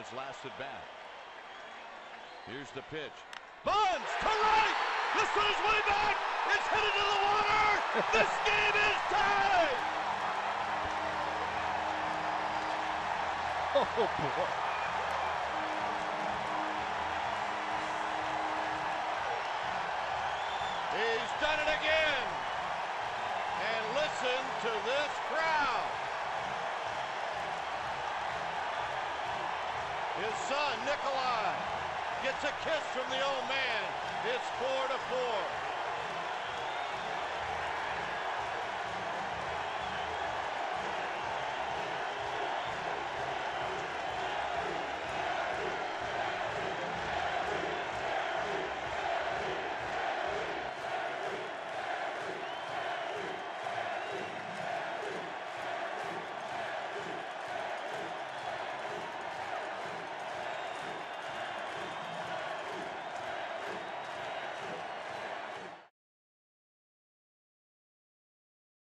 his last at bat. Here's the pitch. Bonds to right. This one is way back. It's headed to the water. This game is tied. Oh boy. He's done it again. And listen to this crowd. His son, Nikolai, gets a kiss from the old man. It's 4-4.